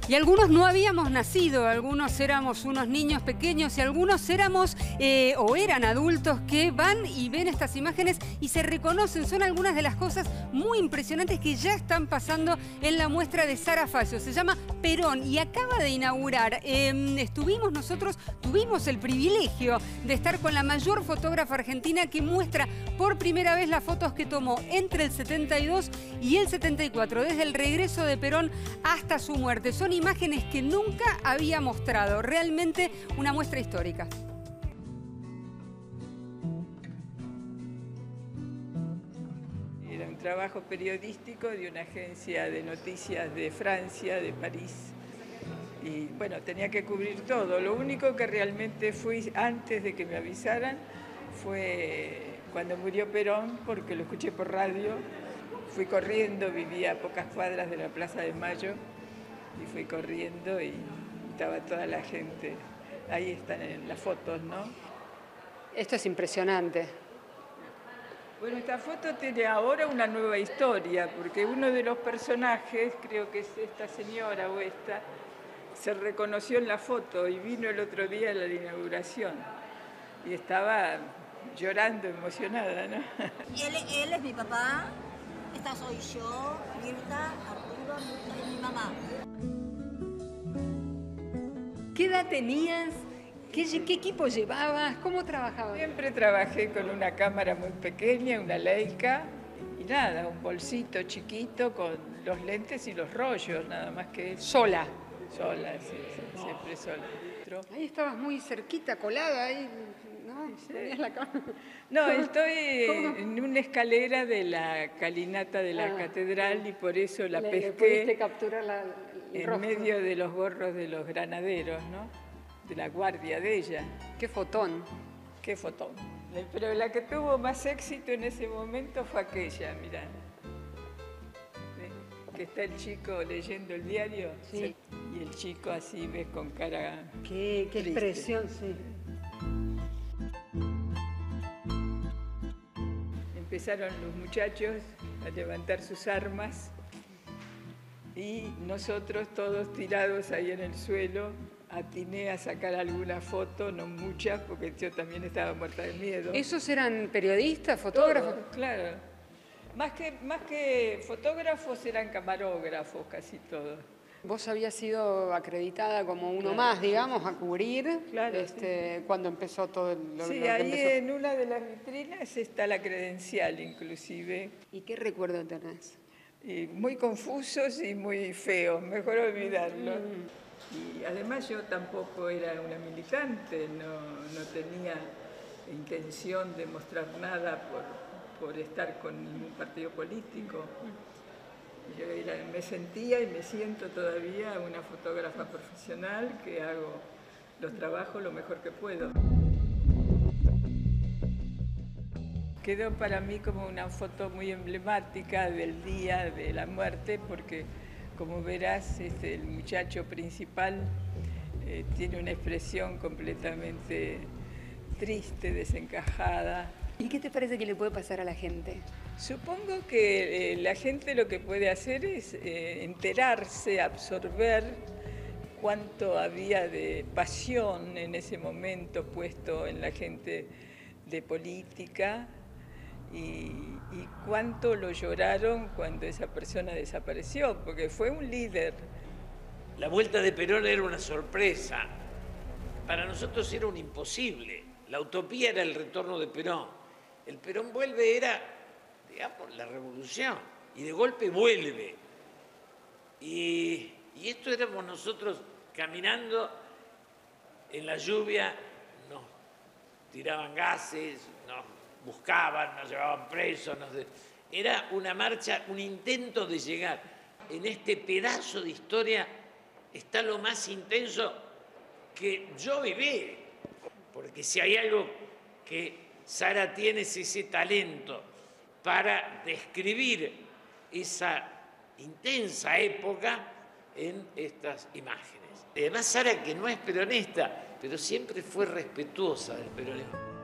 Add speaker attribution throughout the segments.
Speaker 1: Y algunos no habíamos nacido, algunos éramos unos niños pequeños y algunos éramos o eran adultos que van y ven estas imágenes y se reconocen. Son algunas de las cosas muy impresionantes que ya están pasando en la muestra de Sara Faggio. Se llama Perón y acaba de inaugurar. Tuvimos el privilegio de estar con la mayor fotógrafa argentina que muestra por primera vez las fotos que tomó entre el 72 y el 74, desde el regreso de Perón hasta su muerte. Son imágenes que nunca había mostrado, realmente una muestra histórica.
Speaker 2: Era un trabajo periodístico de una agencia de noticias de Francia, de París. Y bueno, tenía que cubrir todo. Lo único que realmente fui antes de que me avisaran fue cuando murió Perón, porque lo escuché por radio. Fui corriendo, vivía a pocas cuadras de la Plaza de Mayo. Y fui corriendo y estaba toda la gente. Ahí están en las fotos, ¿no?
Speaker 1: Esto es impresionante.
Speaker 2: Bueno, esta foto tiene ahora una nueva historia, porque uno de los personajes, creo que es esta señora o esta, se reconoció en la foto y vino el otro día a la inauguración. Y estaba llorando, emocionada, ¿no?
Speaker 3: Y él es mi papá, esta soy yo, Mirta, Arturo, Mirta es mi mamá.
Speaker 1: ¿Qué edad tenías? ¿Qué equipo llevabas? ¿Cómo trabajabas?
Speaker 2: Siempre trabajé con una cámara muy pequeña, una Leica, y nada, un bolsito chiquito con los lentes y los rollos, nada más que eso.
Speaker 1: Sola.
Speaker 2: Sola, sí, siempre sola.
Speaker 1: Ahí estabas muy cerquita, colada, ahí, ¿no?
Speaker 2: Sí.
Speaker 1: Ponías la cámara.
Speaker 2: No, estoy en una escalera de la calinata de la catedral y por eso la
Speaker 1: Le pudiste
Speaker 2: pesqué
Speaker 1: capturar el
Speaker 2: en
Speaker 1: rostro.
Speaker 2: medio de los gorros de los granaderos, ¿no? De la guardia de ella.
Speaker 1: Qué fotón.
Speaker 2: Qué fotón. Pero la que tuvo más éxito en ese momento fue aquella, mirá. Que está el chico leyendo el diario.
Speaker 1: Sí.
Speaker 2: Y el chico así, ves, con cara
Speaker 1: Qué
Speaker 2: triste.
Speaker 1: expresión, sí.
Speaker 2: Empezaron los muchachos a levantar sus armas y nosotros todos tirados ahí en el suelo. Atiné a sacar alguna foto, no muchas, porque yo también estaba muerta de miedo.
Speaker 1: ¿Esos eran periodistas, fotógrafos?
Speaker 2: Todos, claro. Más que fotógrafos eran camarógrafos, casi todos.
Speaker 1: Vos habías sido acreditada como uno
Speaker 2: Claro,
Speaker 1: más, digamos, a cubrir,
Speaker 2: Claro,
Speaker 1: cuando empezó todo lo
Speaker 2: Sí,
Speaker 1: que
Speaker 2: ahí
Speaker 1: empezó.
Speaker 2: en una de las vitrinas está la credencial, inclusive.
Speaker 1: ¿Y qué recuerdo tenés?
Speaker 2: Y muy confusos y muy feos, mejor olvidarlo. Y además yo tampoco era una militante, no tenía intención de mostrar nada por estar con ningún partido político. Yo me sentía y me siento todavía una fotógrafa profesional que hago los trabajos lo mejor que puedo. Quedó para mí como una foto muy emblemática del día de la muerte, porque como verás, el muchacho principal tiene una expresión completamente triste, desencajada.
Speaker 1: ¿Y qué te parece que le puede pasar a la gente?
Speaker 2: Supongo que la gente lo que puede hacer es enterarse, absorber cuánto había de pasión en ese momento puesto en la gente de política y cuánto lo lloraron cuando esa persona desapareció, porque fue un líder.
Speaker 4: La vuelta de Perón era una sorpresa. Para nosotros era un imposible. La utopía era el retorno de Perón. El Perón vuelve era, digamos, la revolución. Y de golpe vuelve. Y esto éramos nosotros caminando en la lluvia, nos tiraban gases, nos buscaban, nos llevaban presos. Era una marcha, un intento de llegar. En este pedazo de historia está lo más intenso que yo viví. Porque si hay algo que Sara tiene es ese talento para describir esa intensa época en estas imágenes. Además, Sara, que no es peronista, pero siempre fue respetuosa del peronismo.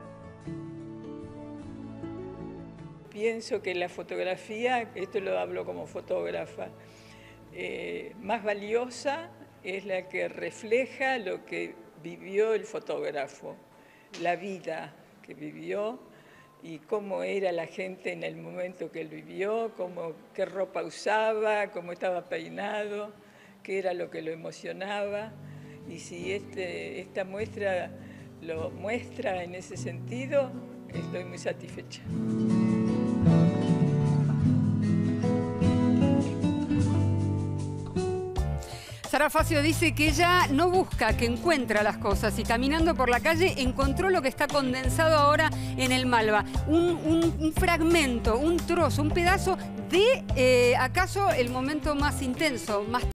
Speaker 2: Pienso que la fotografía, esto lo hablo como fotógrafa, más valiosa es la que refleja lo que vivió el fotógrafo, la vida que vivió y cómo era la gente en el momento que él vivió, qué ropa usaba, cómo estaba peinado, qué era lo que lo emocionaba. Y si esta muestra lo muestra en ese sentido, estoy muy satisfecha.
Speaker 1: Sara Facio dice que ella no busca, que encuentra las cosas y caminando por la calle encontró lo que está condensado ahora en el Malva. Un fragmento, un trozo, un pedazo de, acaso, el momento más intenso, más